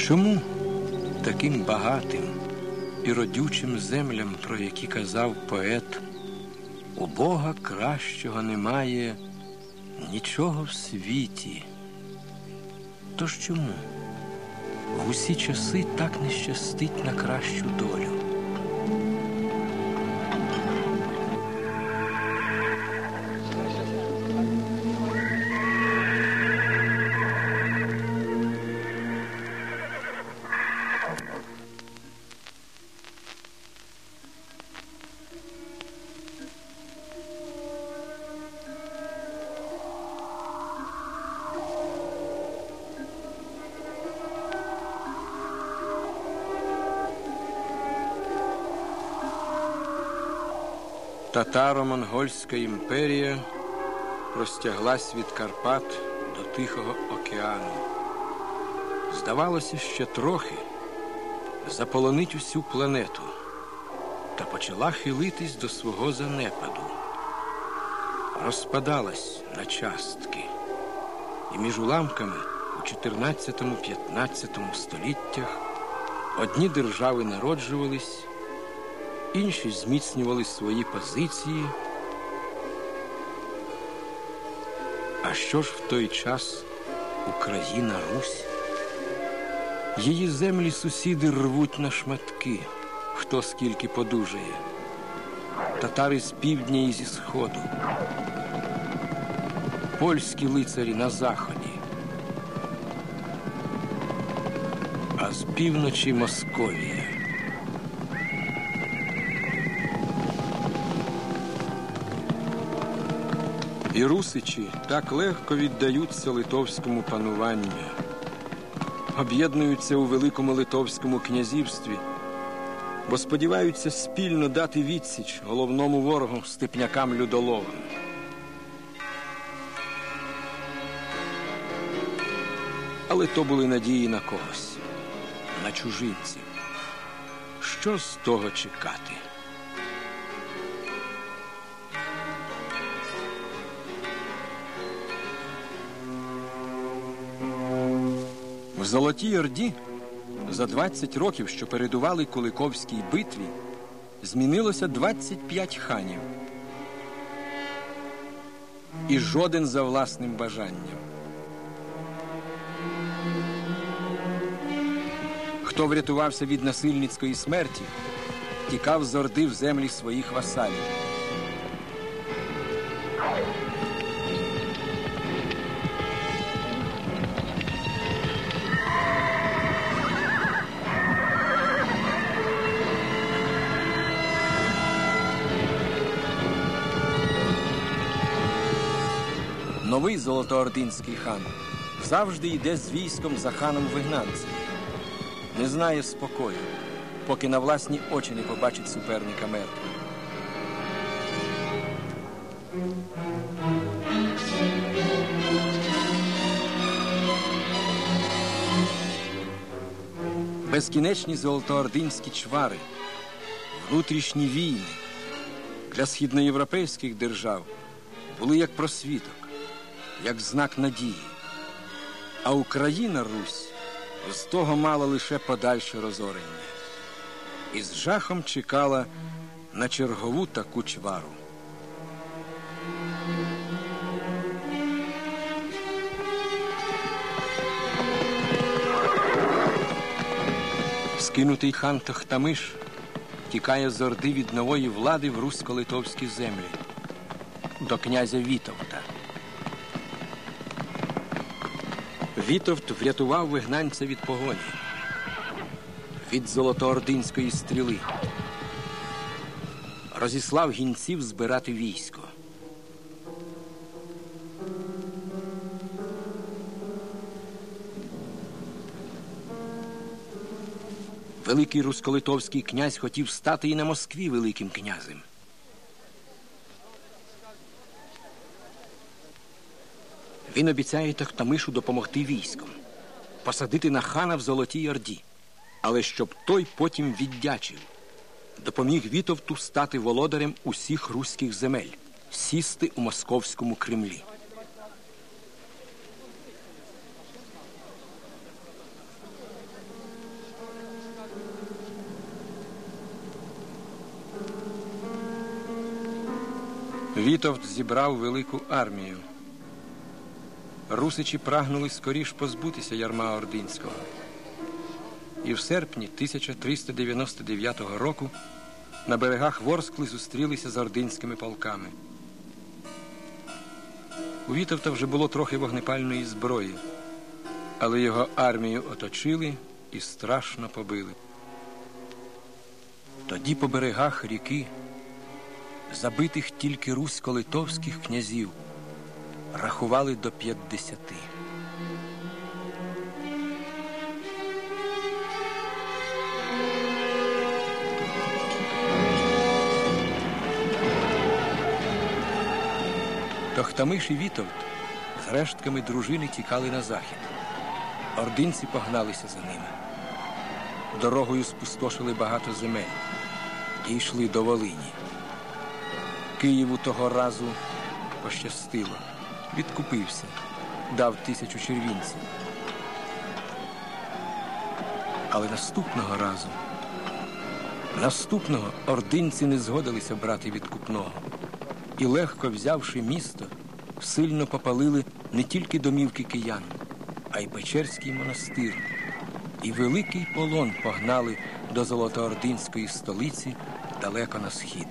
Чому таким багатим і родючим землям, про які казав поет, у Бога кращого немає нічого в світі? Тож чому в усі часи так не щастить на кращу долю? Татаро-монгольська імперія простяглась від Карпат до Тихого океану. Здавалося, ще трохи заполонить усю планету, та почала хилитись до свого занепаду. Розпадалась на частки, і між уламками у 14-15 століттях одні держави народжувались, інші зміцнювали свої позиції. А що ж в той час Україна, Русь? Її землі сусіди рвуть на шматки, хто скільки подужає. Татари з півдня і зі сходу, польські лицарі на заході, а з півночі Московія. І русичі так легко віддаються литовському пануванню, об'єднуються у Великому Литовському князівстві, бо сподіваються спільно дати відсіч головному ворогу степнякам-людоловам. Але то були надії на когось, на чужинців. Що з того чекати? В Золотій Орді за 20 років, що передували Куликовській битві, змінилося 25 ханів. І жоден за власним бажанням. Хто врятувався від насильницької смерті, тікав з Орди в землі своїх васалів. Новий золотоординський хан завжди йде з військом за ханом-вигнанцем. Не знає спокою, поки на власні очі не побачить суперника мертвим. Безкінечні золотоординські чвари, внутрішні війни для східноєвропейських держав були як просвіток, як знак надії. А Україна, Русь, з того мала лише подальше розорення. І з жахом чекала на чергову таку чвару. Скинутий хан Тохтамиш тікає з Орди від нової влади в русько-литовські землі до князя Вітовта. Вітовт врятував вигнанця від погоні, від золотоординської стріли. Розіслав гінців збирати військо. Великий русько-литовський князь хотів стати і на Москві великим князем. Він обіцяє Тохтамишу допомогти військом, посадити на хана в Золотій Орді, але щоб той потім віддячив, допоміг Вітовту стати володарем усіх руських земель, сісти у московському Кремлі. Вітовт зібрав велику армію. Русичі прагнули скоріш позбутися ярма ординського. І в серпні 1399 року на берегах Ворскли зустрілися з ординськими полками. У Вітовта вже було трохи вогнепальної зброї, але його армію оточили і страшно побили. Тоді по берегах ріки, забитих тільки русько-литовських князів, рахували до 50. Тохтамиш і Вітовт з рештками дружини тікали на захід. Ординці погналися за ними. Дорогою спустошили багато земель. Дійшли до Волині. Києву того разу пощастило. Відкупився. Дав 1000 червінців. Але наступного ординці не згодилися брати відкупного. І, легко взявши місто, сильно попалили не тільки домівки киян, а й Печерський монастир. І великий полон погнали до золотоординської столиці далеко на схід.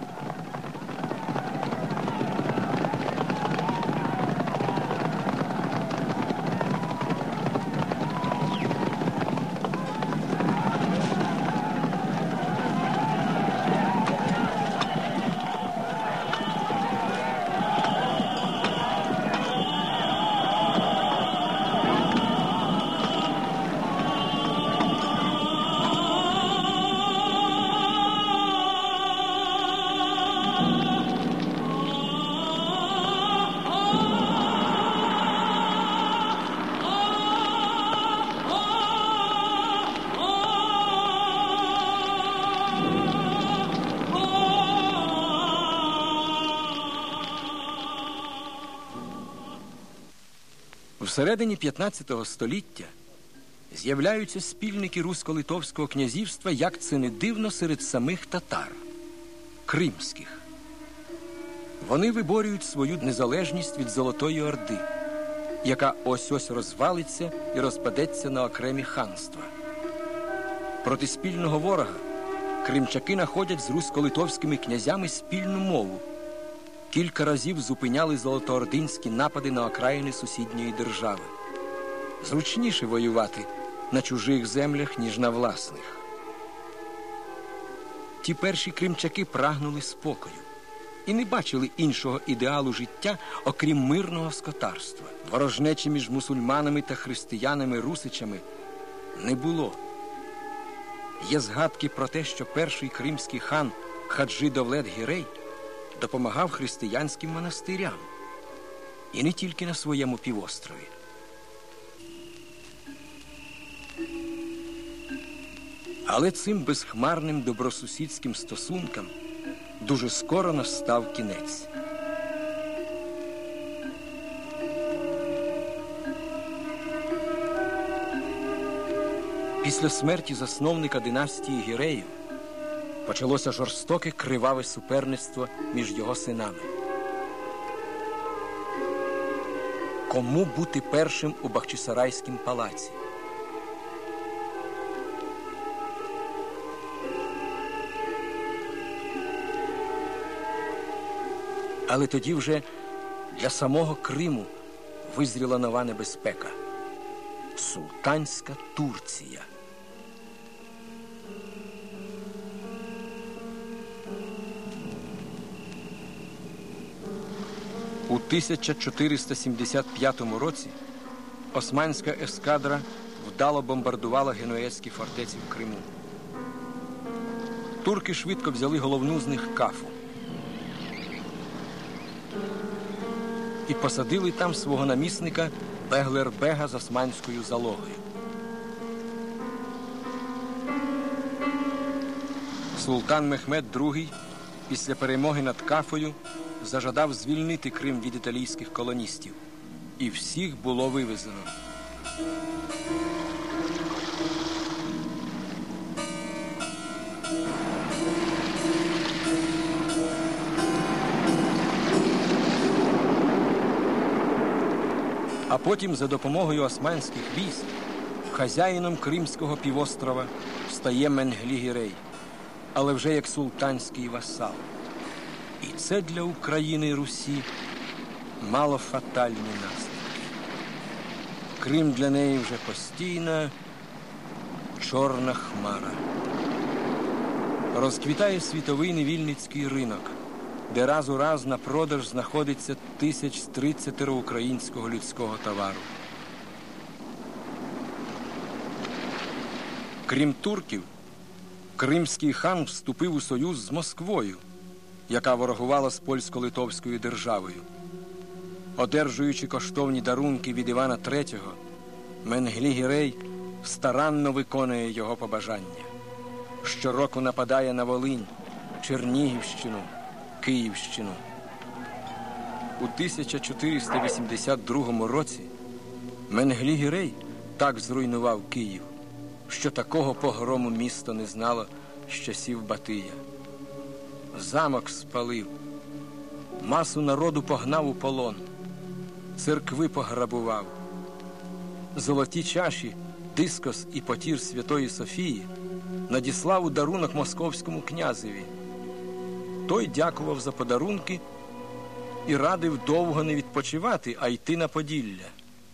Всередині 15 століття з'являються спільники Русько-Литовського князівства, як це не дивно, серед самих татар – кримських. Вони виборюють свою незалежність від Золотої Орди, яка ось-ось розвалиться і розпадеться на окремі ханства. Проти спільного ворога кримчаки знаходять з русько-литовськими князями спільну мову. Кілька разів зупиняли золотоординські напади на окраїни сусідньої держави. Зручніше воювати на чужих землях, ніж на власних. Ті перші кримчаки прагнули спокою і не бачили іншого ідеалу життя, окрім мирного скотарства. Ворожнечі між мусульманами та християнами-русичами не було. Є згадки про те, що перший кримський хан Хаджи Довлет-Гірей допомагав християнським монастирям. І не тільки на своєму півострові. Але цим безхмарним добросусідським стосункам дуже скоро настав кінець. Після смерті засновника династії Гіреїв почалося жорстоке криваве суперництво між його синами. Кому бути першим у Бахчисарайському палаці? Але тоді вже для самого Криму визріла нова небезпека – султанська Турція. У 1475 році османська ескадра вдало бомбардувала генуезькі фортеці в Криму. Турки швидко взяли головну з них Кафу і посадили там свого намісника Беглербега з османською залогою. Султан Мехмед II після перемоги над Кафою зажадав звільнити Крим від італійських колоністів. І всіх було вивезено. А потім за допомогою османських військ хазяїном Кримського півострова стає Менглі-Гірей, але вже як султанський васал. І це для України і Русі мало фатальні наслідки. Крим для неї вже постійна чорна хмара. Розквітає світовий невільницький ринок, де раз у раз на продаж знаходиться 1030 українського людського товару. Крім турків, кримський хан вступив у союз з Москвою, яка ворогувала з польсько-литовською державою. Одержуючи коштовні дарунки від Івана III, Менглі-Гірей старанно виконує його побажання. Щороку нападає на Волинь, Чернігівщину, Київщину. У 1482 році Менглі-Гірей так зруйнував Київ, що такого погрому місто не знало з часів Батия. Замок спалив, масу народу погнав у полон, церкви пограбував. Золоті чаші, дискос і потір Святої Софії надіслав у дарунок московському князеві. Той дякував за подарунки і радив довго не відпочивати, а йти на Поділля.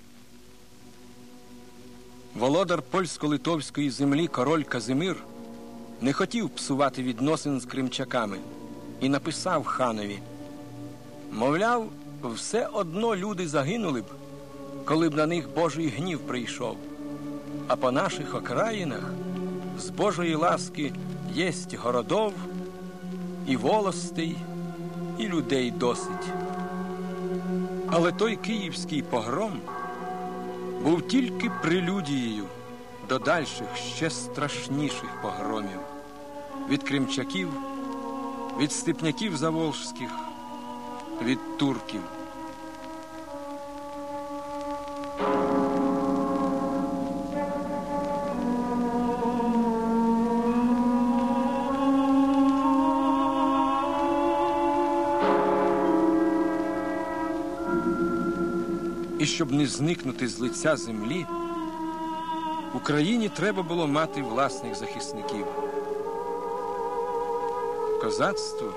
Володар польсько-литовської землі король Казимир не хотів псувати відносин з кримчаками і написав ханові: мовляв, все одно люди загинули б, коли б на них Божий гнів прийшов, а по наших окраїнах з Божої ласки єсть городов і волостей, і людей досить. Але той київський погром був тільки прелюдією до дальших, ще страшніших погромів від кримчаків, від степняків заволжських, від турків. І щоб не зникнути з лиця землі, Україні треба було мати власних захисників. Козацтво.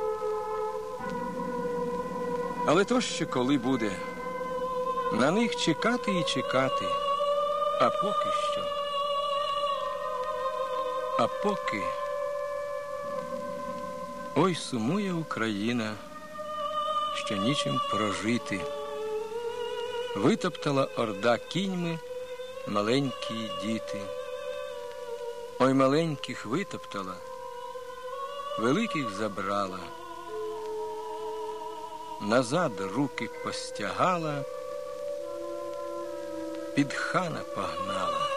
Але то ще коли буде. На них чекати і чекати. А поки що. А поки. Ой, сумує Україна, що нічим прожити. Витоптала орда кіньми маленькі діти. Ой, маленьких витоптала, великих забрала. Назад руки постягала, під хана погнала.